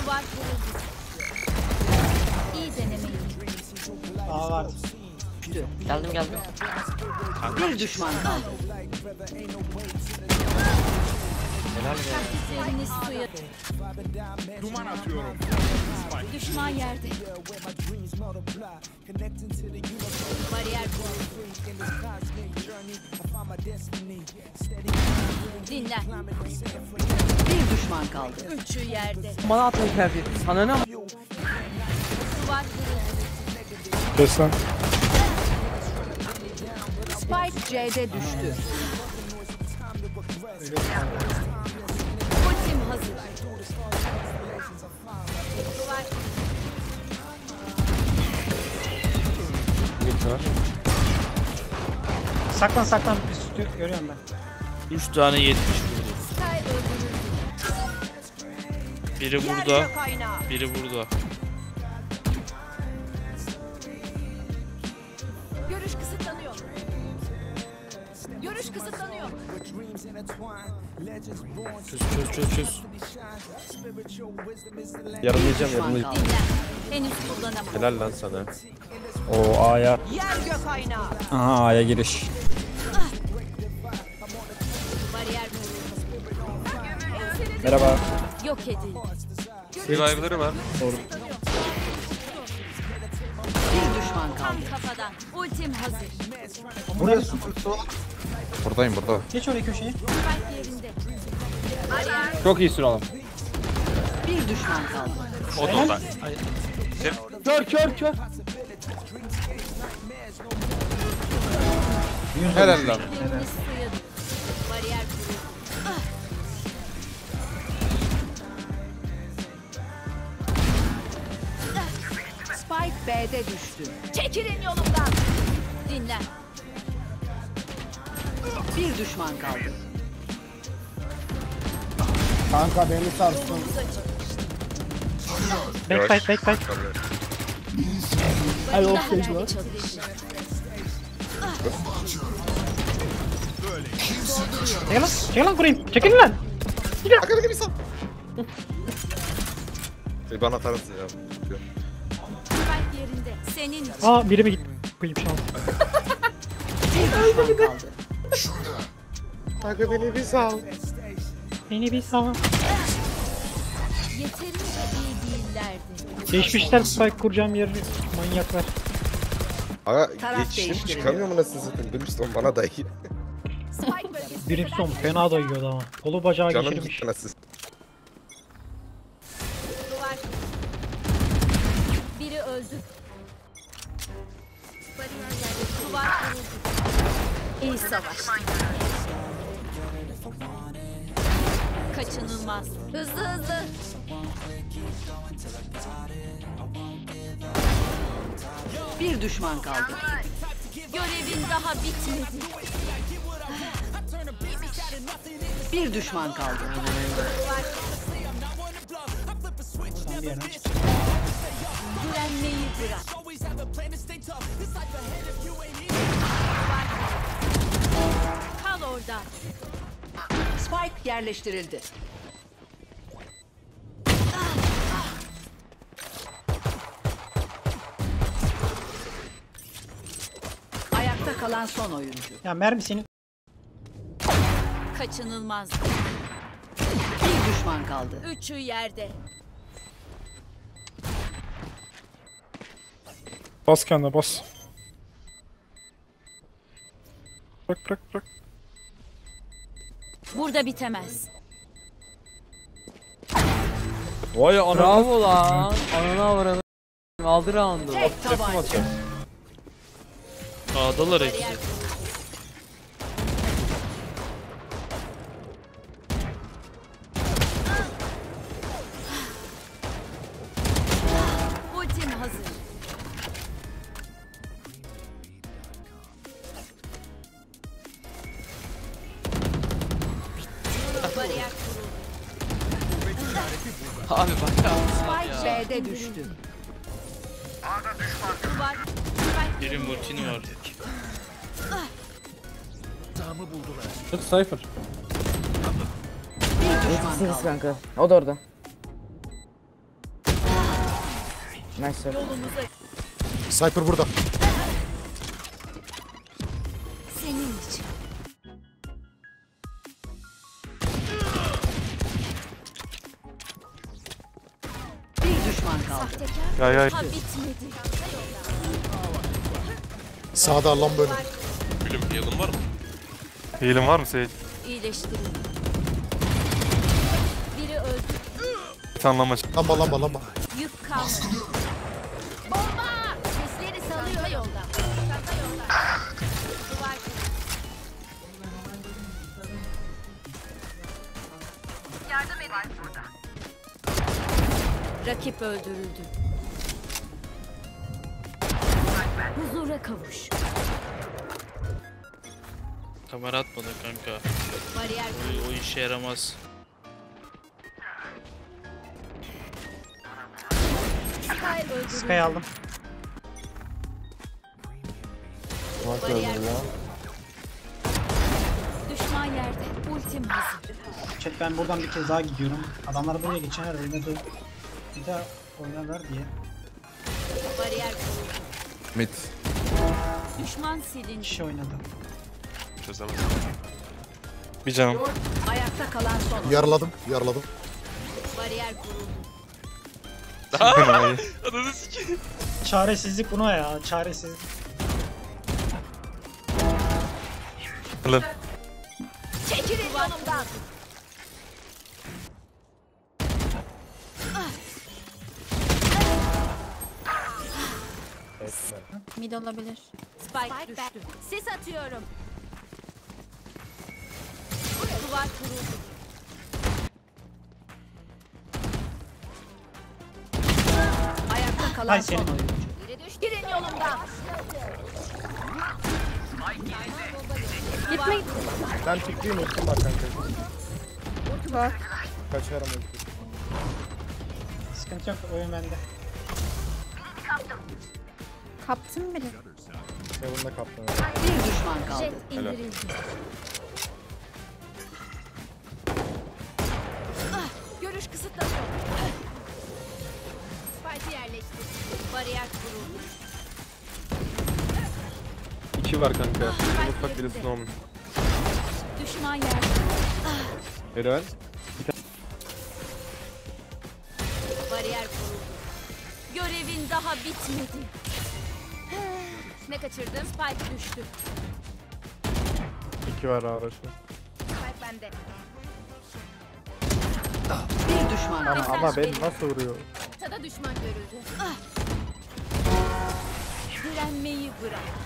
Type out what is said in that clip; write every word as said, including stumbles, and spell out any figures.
Duvar kuruldu. İyi denemeydi. Aa var. Geldim geldim. Bir düşman kaldı. Helal be. Taktikleriniz suya. Duman atıyorum. Düşman yerde. Bariyer kuruldu. Dinlen. Bir düşman kaldı. Üçü yerde. Bana atın kıyafet. Sana ne? Duvar kuruldu. Kes lan. Spike C'de düştü. Ultim hazır. Duvar. Saklan saklan. Üstü görüyorum ben. üç tane yetmiş vurdu. Sky öldürüldü. Biri burada, biri burada. Görüş kısıtlanıyor. Görüş kısıtlanıyor. Çöz çöz çöz çöz. Yarılayacağım Düşman yarılayacağım. kaldı. Dinlen. Henüz kullanamam. Helal lan sana. O A'ya. Yer gök aynağı. Aha A'ya giriş. Bariyer kuruldu. Merhaba. Yok edildi. Revive'ları var. Bir düşman Tam kaldı. kafadan. Ultim hazır. Buraya su su. Buradayım burada. Geç oraya köşeye. Spike yerinde. Bariyer. Çok iyisin oğlum. Bir düşman kaldı. O da orada. Kör kör kör. Helal lan. Yeriniz suya. Bariyer kuruldu. Spike B'de düştü. Çekilin yolumdan. Dinlen. Bir düşman kaldı. Kanka beni sarstın. Yolumuz açık. Backside backside. Hayır, o stage var. Çekil lan. Çekil lan kurayım. Çekil lan. Akıllı gibi san. Bir bana atar mısın ya? Spike yerinde. Senin için. Aa biri mi gitti? Koyayım şu an. Bir düşman kaldı. Kanka beni bir sal. Beni bir sağ. Yeterince iyi değillerdi. Geçmişler spike kuracağım yeri. Manyaklar. Aga Taraf geçişim değiştiriliyor. çıkamıyor mu nasıl satayım? Brimstone bana dayı. Spike bölgesi. Brimstone fena dayıyordu ama. Kolu bacağı Canım geçirmiş. gitti nasıl? Duvar. Biri öldü. Bariyer yerde. Duvar kuruldu. İyi savaş. Kaçınılmaz. Hızlı hızlı. Bir düşman kaldı. Görevin daha bitmedi. Bir düşman kaldı. Sen bir yerden çık. Güvenmeyi bırak. Kal orada. Spike yerleştirildi. Ayakta kalan son oyuncu. Ya mermi senin. Kaçınılmaz. Bir düşman kaldı. Üçü yerde. Bas kendine bas. Bırak bırak bırak. Burada bitemez. Vay ana. Bravo lan. Anana avranı. Aldı roundu. Tek tabanca. A'dalar hepsi. Bariyer kuruldu. Ultim hazır. Bariyer kuruldu. Abi bak ya. Spike B'de düştü. Duvar. Spike Biri multini var. Hadi Cypher. Bir düşman kaldı. Kanka. O da orada. Nice. Yolumuza Sniper burada. senin için. Bir düşman kaldı. Sahtekar Ya ya. daha bitmedi. Sağda Allah'ım böyle. Gülüm heal'ın var mı? Heal'ın var mı Seyit? İyileştirin. Biri öldü. Sanlama. Lamba lamba lamba. Yük kalmadı. Bomba! Sesleri salıyor yolda. Çanta yolda. Duvar. Yardım edin burada. Rakip öldürüldü. Huzura kavuş. Kamera atmadı kanka. Bariyer O, o işe yaramaz. Sky öldürüldü. Sky aldım. Bariyer düşman yerde. Ultim hazır. Chat ben buradan bir kez daha gidiyorum. Adamlar buraya geçenler oynadı. Bir daha oynarlar diye. Bariyer kuruldu. Mid. Düşman silindi. Kişi oynadı. Bir canım. Ayakta kalan son oyuncu. Yaraladım. Yaraladım. Bariyer kuruldu. Ananı sikeyim. Çaresizlik buna ya. Çaresizlik. Lan. Çekilin yolumdan. Mid olabilir. Spike düştü. Sis atıyorum. Duvar kuruldu. Ayakta kalan Hay son senin. oyuncu. Biri düştü. Girin yolumdan. Gitme. Ben pikliyim ultim var kanka. Bak. Kaçarım ultim. Sıkıntı yok. Oyun bende. Kaptım bile. Seven'da kaptım. Bir düşman kaldı. Jet indirildi. Ah, görüş kısıtlanıyor. Spike'ı yerleştir. Bariyer kuruldu. İki var kanka. Ufak birisi normal. Düşman yerde. Helal. Bariyer kuruldu. Görevin daha bitmedi. Ne kaçırdın? Spike düştü. İki var araçta. Spike bende. Bir düşman kaldı. Ama beni nasıl vuruyor? ortada düşman görüldü. Ah. Direnmeyi bırak.